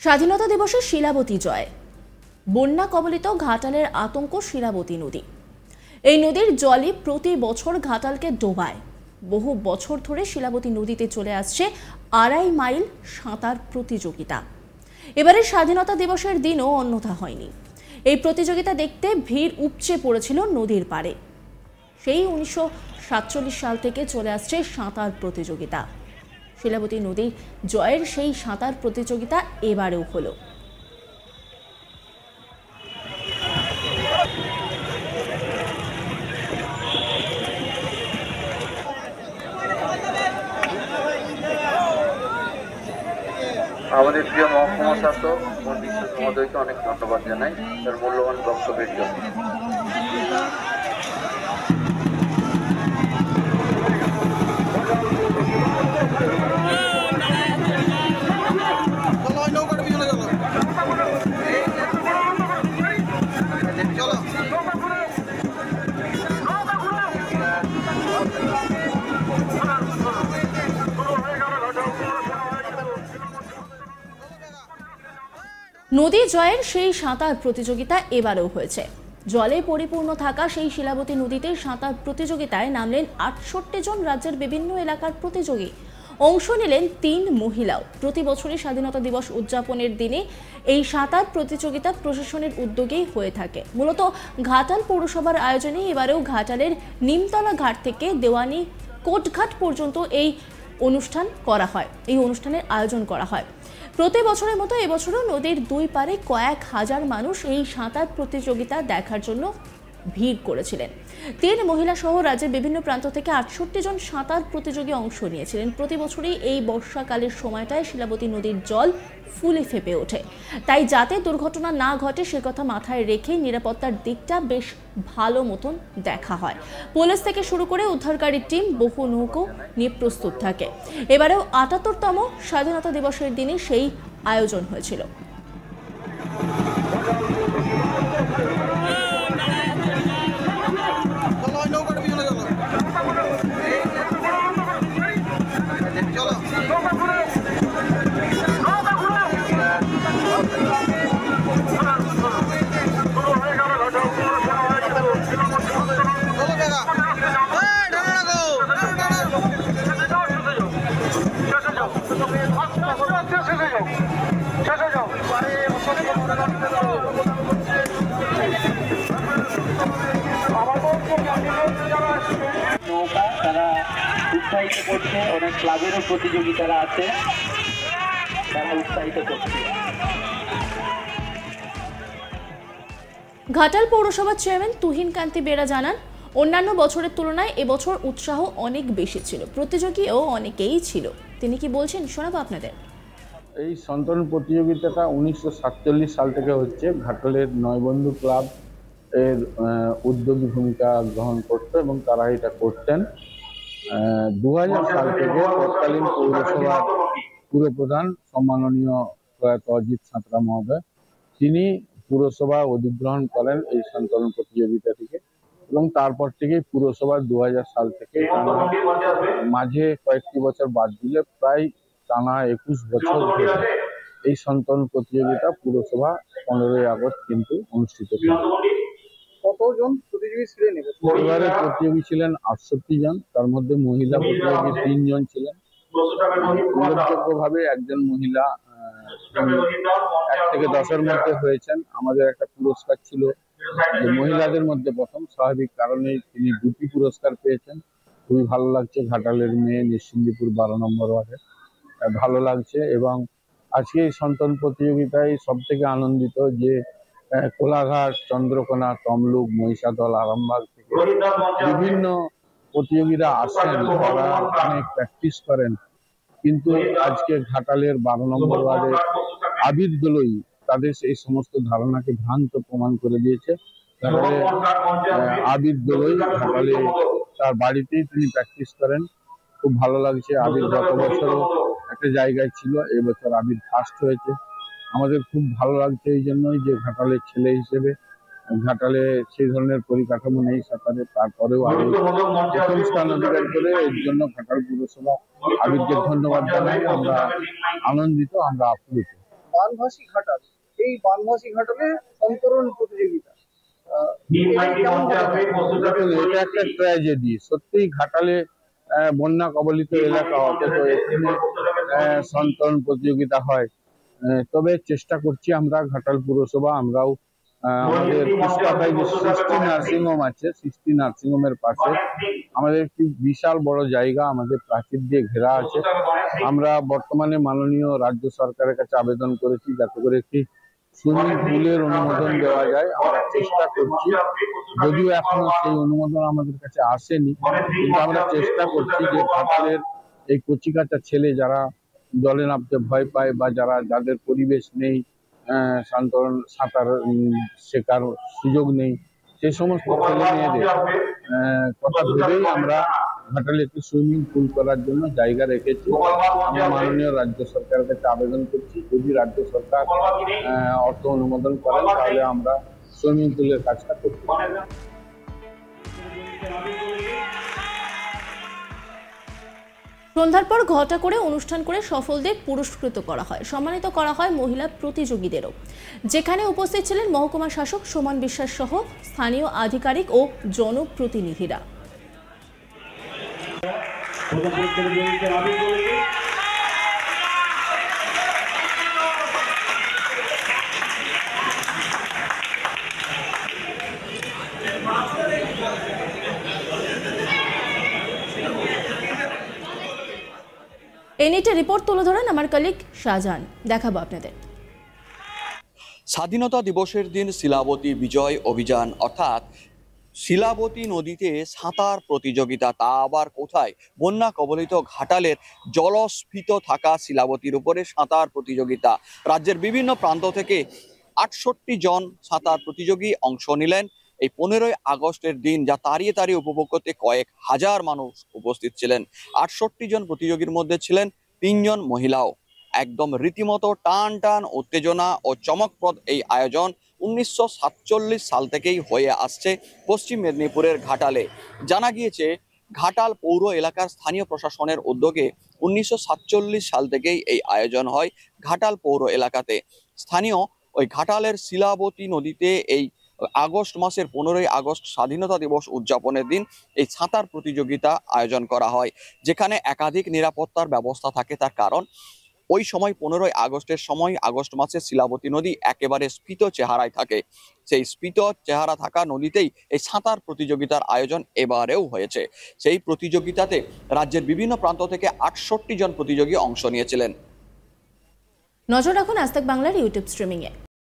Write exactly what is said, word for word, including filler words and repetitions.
স্বাধীনতা দিবসে শিলাবতী জয়। বন্যা কবলিত ঘাটালের আতঙ্ক শিলাবতী নদী। এই নদীর জলই প্রতি বছর ঘাটালকে ডোবায়। বহু বছর ধরে শিলাবতী নদীতে চলে আসছে আড়াই মাইল সাঁতার প্রতিযোগিতা। এবারে স্বাধীনতা দিবসের দিনও অন্যথা হয়নি। এই প্রতিযোগিতা দেখতে ভিড় উপচে পড়েছিল নদীর পাড়ে। সেই উনিশশো সাতচল্লিশ সাল থেকে চলে আসছে সাঁতার প্রতিযোগিতা। শিলাবতী নদীর জয়ের সেই সাঁতার প্রতিযোগিতা এবারেও হলো। আমাদের প্রিয় মহকুমা শাসক বিশ্বাস মহোদয়কে অনেক ধন্যবাদ জানাই তার মূল্যবান বক্তব্যের জন্য। নদী জয়ের সেই সাঁতার প্রতিযোগিতা এবারেও হয়েছে। জলে পরিপূর্ণ থাকা সেই শিলাবতী নদীতে সাঁতার প্রতিযোগিতায় নামলেন আটষট্টি জন রাজ্যের বিভিন্ন এলাকার প্রতিযোগী। অংশ নিলেন তিন মহিলাও। প্রতি বছরই স্বাধীনতা দিবস উদযাপনের দিনে এই সাঁতার প্রতিযোগিতা প্রশাসনের উদ্যোগেই হয়ে থাকে। মূলত ঘাটাল পৌরসভার আয়োজনে এবারেও ঘাটালের নিমতলা ঘাট থেকে দেওয়ানি কোটঘাট পর্যন্ত এই অনুষ্ঠান করা হয় এই অনুষ্ঠানের আয়োজন করা হয়। প্রতি বছরের মতো এবছরও নদীর দুই পারে কয়েক হাজার মানুষ এই সাঁতার প্রতিযোগিতা দেখার জন্য ভিড় করেছিলেন। তিন মহিলা সহ রাজ্যের বিভিন্ন প্রান্ত থেকে আটষট্টি জন সাঁতার প্রতিযোগী অংশ নিয়েছিলেন। প্রতি বছরই এই বর্ষাকালের সময়টায় শিলাবতী নদীর জল ফুলে ফেপে ওঠে। তাই যাতে দুর্ঘটনা না ঘটে সে কথা মাথায় রেখে নিরাপত্তার দিকটা বেশ ভালো মতন দেখা হয়। পুলিশ থেকে শুরু করে উদ্ধারকারী টিম বহু নৌকো নিয়ে প্রস্তুত থাকে। এবারেও আটাত্তরতম স্বাধীনতা দিবসের দিনে সেই আয়োজন হয়েছিল। নৌকা তারা উৎসাহিত করছে, অনেক ক্লাবেরও প্রতিযোগিতারা আছে, তারা উৎসাহিত করছে। ঘাটাল পৌরসভার চেয়ারম্যান তুহিন কান্তি বেরা জানান, অন্যান্য বছরের তুলনায় এবছর উৎসাহ অনেক বেশি ছিল, প্রতিযোগীও অনেকেই ছিল। তিনি কি বলছেন শোনাবো আপনাদের। এই সন্তান প্রতিযোগিতাটা উনিশশো সাতচল্লিশ সাল থেকে হচ্ছে। ঘাটালের নয়বন্ধু ক্লাব এর উদ্যোগী ভূমিকা গ্রহণ করত এবং তারা এটা করতেন। দু হাজার সাল থেকে তৎকালীন পৌরসভার পুরপ্রধান সম্মাননীয় প্রয়াত অজিত সাঁতরা মহোদয় তিনি পুরসভা অধিগ্রহণ করেন এই সন্তান প্রতিযোগিতাটিকে এবং তারপর থেকেই পুরসভা দু হাজার সাল থেকে মাঝে কয়েকটি বছর বাদ দিলে প্রায় টানা একুশ বছর ধরে এই সন্তান প্রতিযোগিতা পুরসভা পনেরোই আগস্ট কিন্তু অনুষ্ঠিত করে। কতজন প্রতিযোগী ছিলেন? এবারে প্রতিযোগী ছিলেন আটষট্টি জন, তার মধ্যে মহিলা প্রতিযোগী তিনজন ছিলেন। উল্লেখযোগ্যভাবে একজন মহিলা এক থেকে দশের মধ্যে হয়েছেন। আমাদের একটা পুরস্কার ছিল যে মহিলাদের মধ্যে প্রথম, স্বাভাবিক কারণেই তিনি দুটি পুরস্কার পেয়েছেন। খুবই ভালো লাগছে। ঘাটালের মেয়ে, নিশ্চিন্দিপুর বারো নম্বর ওয়ার্ডে, ভালো লাগছে। এবং আজকে এই সন্তান প্রতিযোগিতায় সব থেকে আনন্দিত যে কোলাঘাট, চন্দ্রকোনা, তমলুক, মহিষাদল, আরামবাগ থেকে বিভিন্ন প্রতিযোগীরা আসেন, তারা অনেক প্র্যাকটিস করেন, কিন্তু আজকে ঘাটালের বারো নম্বর ওয়ার্ডে আবির দোলই তাদের এই সমস্ত ধারণাকে ভ্রান্ত প্রমাণ করে দিয়েছে। ঘাটালে আবির দোলই ঘাটালে তার বাড়িতেই তিনি প্র্যাকটিস করেন। খুব ভালো লাগছে। আবির গত বছরও একটা জায়গায় ছিল, এবছর আবির ফার্স্ট হয়েছে। আমাদের খুব ভালো লাগছে এই জন্যই যে ঘাটালের ছেলে হিসেবে ঘাটালে সেই ধরনের পরিকাঠামো নেই সাঁতারে, তারপরেও আবির প্রথম স্থান অধিকার করে। এর জন্য ঘাটাল পুরসভা আবিরকে ধন্যবাদ জানাই। আমরা আনন্দিত, আমরা আপ্লুত। বানভাসী ঘাটাল, এই বানভাসী ঘাটালে সন্তরণ প্রতিযোগিতা, আহ, এটা কেমন হতে পারে? দেখুন, এটা একটা ট্র্যাজেডি। সত্যিই ঘাটালে আহ, বন্যা কবলিত এলাকা, অথচ এখানে আহ, সন্তান প্রতিযোগিতা হয়। আহ, তবে চেষ্টা করছি আমরা, ঘাটাল পুরসভা, আমরাও আহ, আমাদের কৃষ্ণাটায় যে সৃষ্টি নার্সিংহোম আছে, সৃষ্টি নার্সিংহোমের পাশে আমাদের একটি বিশাল বড় জায়গা আমাদের প্রাচীর দিয়ে ঘেরা আছে। আমরা বর্তমানে মাননীয় রাজ্য সরকারের কাছে আবেদন করেছি যাতে করে একটি সুইমিং পুলের অনুমোদন দেওয়া যায়। আমরা চেষ্টা করছি, যদিও এখনো সেই অনুমোদন আমাদের কাছে আসেনি, কিন্তু আমরা চেষ্টা করছি যে ঘাটালের এই কচিকাঁচা ছেলে যারা জলে নামতে ভয় পায় বা যারা যাদের পরিবেশ নেই, আহ সন্তরণ সাঁতার উম, শেখার সুযোগ নেই, সেই সমস্ত ছেলে মেয়েদের আহ, কথা ভেবেই আমরা ঘাটালে একটি সুইমিং পুল করার জন্য জায়গা রেখেছি। আমরা মাননীয় রাজ্য সরকারের কাছে আবেদন করছি, যদি রাজ্য সরকার আহ, অর্থ অনুমোদন করেন তাহলে আমরা সুইমিং পুলের কাজটা করতে পারি। সন্ধ্যার পর ঘটা করে অনুষ্ঠান করে সফলদের পুরস্কৃত করা হয়, সম্মানিত করা হয় মহিলা প্রতিযোগীদেরও, যেখানে উপস্থিত ছিলেন মহকুমা শাসক সুমন বিশ্বাস সহ স্থানীয় আধিকারিক ও জনপ্রতিনিধিরা। এনইটি রিপোর্ট তুলে ধরেন আমার কলিগ শাহজাহান, দেখাবো আপনাদের। স্বাধীনতা দিবসের দিন শিলাবতী বিজয় অভিযান, অর্থাৎ শিলাবতী নদীতে সাঁতার প্রতিযোগিতা, তা আবার কোথায়? বন্যা কবলিত ঘাটালের জলস্ফীত থাকা শিলাবতীর উপরে সাঁতার প্রতিযোগিতা। রাজ্যের বিভিন্ন প্রান্ত থেকে আটষট্টি জন সাঁতার প্রতিযোগী অংশ নিলেন এই পনেরোই আগস্টের দিন, যা তাড়িয়ে তাড়িয়ে উপভোগ করতে কয়েক হাজার মানুষ উপস্থিত ছিলেন। আটষট্টি জন প্রতিযোগীর মধ্যে ছিলেন তিনজন মহিলাও। একদম রীতিমতো টান টান উত্তেজনা ও চমকপ্রদ এই আয়োজন উনিশশো সাতচল্লিশ সাল থেকেই হয়ে আসছে পশ্চিম মেদিনীপুরের ঘাটালে। জানা গিয়েছে, ঘাটাল পৌর এলাকার স্থানীয় প্রশাসনের উদ্যোগে উনিশশো সাতচল্লিশ সাল থেকেই এই আয়োজন হয় ঘাটাল পৌর এলাকাতে। স্থানীয় ওই ঘাটালের শিলাবতী নদীতে এই আগস্ট মাসের পনেরোই আগস্ট স্বাধীনতা দিবস উদযাপনের দিন এই সাঁতার প্রতিযোগিতা আয়োজন করা হয়, যেখানে একাধিক নিরাপত্তার ব্যবস্থা থাকে। তার কারণ ওই সময় পনেরোই আগস্টের সময় আগস্ট মাসে শিলাবতী নদী একেবারে স্ফীত চেহারায় থাকে। সেই স্ফীত চেহারা থাকা নদীতেই এই সাঁতার প্রতিযোগিতার আয়োজন এবারেও হয়েছে। সেই প্রতিযোগিতাতে রাজ্যের বিভিন্ন প্রান্ত থেকে আটষট্টি জন প্রতিযোগী অংশ নিয়েছিলেন। নজর রাখুন আজ তাক বাংলার ইউটিউব স্ট্রিমিং এ।